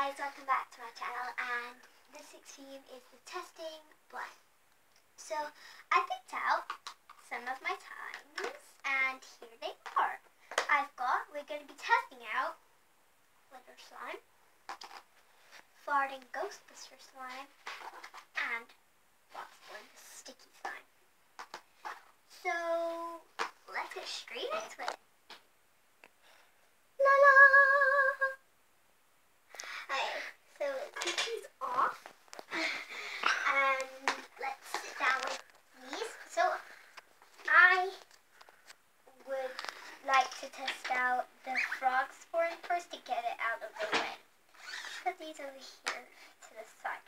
guys, welcome back to my channel, and this week's theme is the testing blind. So I picked out some of my times, and here they are. We're going to be testing out glitter slime, farting Ghostbuster slime, and Boxborn sticky slime. So let's get straight into it. La la! Okay, so let's get these off, and let's sit down with these. So I would like to test out the frog spawn first to get it out of the way. Let's put these over here to the side.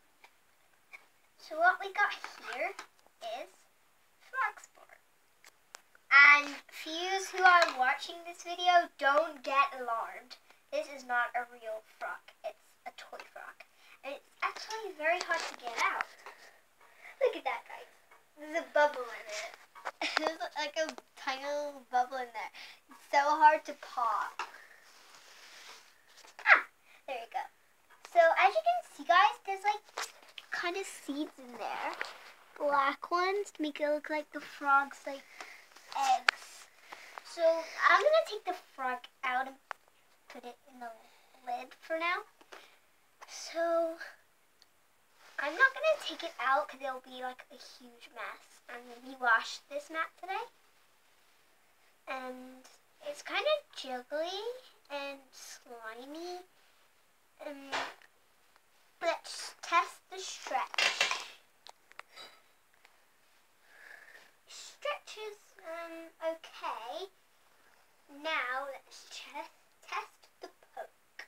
So what we got here is frog spawn. And for you who are watching this video, don't get alarmed. This is not a real frog. It's a toy frog. And it's actually very hard to get out. Look at that, guys. There's a bubble in it. There's like a tiny little bubble in there. It's so hard to pop. There you go. So as you can see, guys, there's like kind of seeds in there. Black ones to make it look like the frog's like eggs. So I'm going to take the frog out and put it in the lid for now. So I'm not going to take it out because it'll be like a huge mess. I'm going to wash this mat today. And it's kind of jiggly and slimy. Let's test the stretch. Stretch is okay. Now let's test the poke.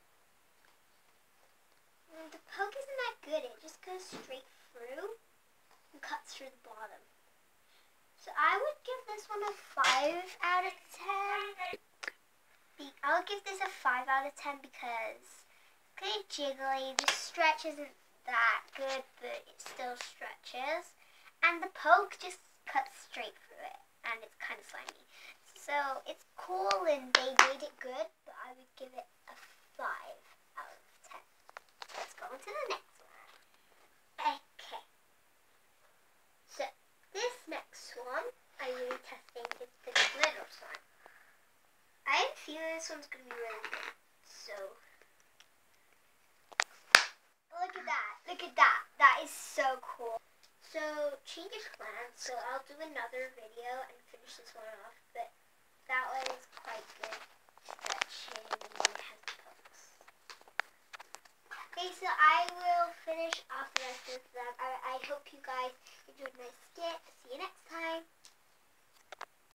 The poke isn't that good. It just goes straight through and cuts through the bottom. So I would give this one a 5 out of 10. I'll give this a 5 out of 10 because it's kind of jiggly. The stretch isn't that good, but it still stretches. And the poke just cuts straight through it, and it's kind of slimy. So it's cool and they made it good, but I would give it a 5 out of 10. Let's go on to the next one. Okay. So this next one I'm really testing is the glitter slime. I have a feeling this one's going to be really good. So look at that. Look at that. That is so cool. So change of plans. So I'll do another video and finish this one off, but that one is quite good. Stretching and it has pokes. Okay, so I will finish off the rest of them. I hope you guys enjoyed my skit. See you next time.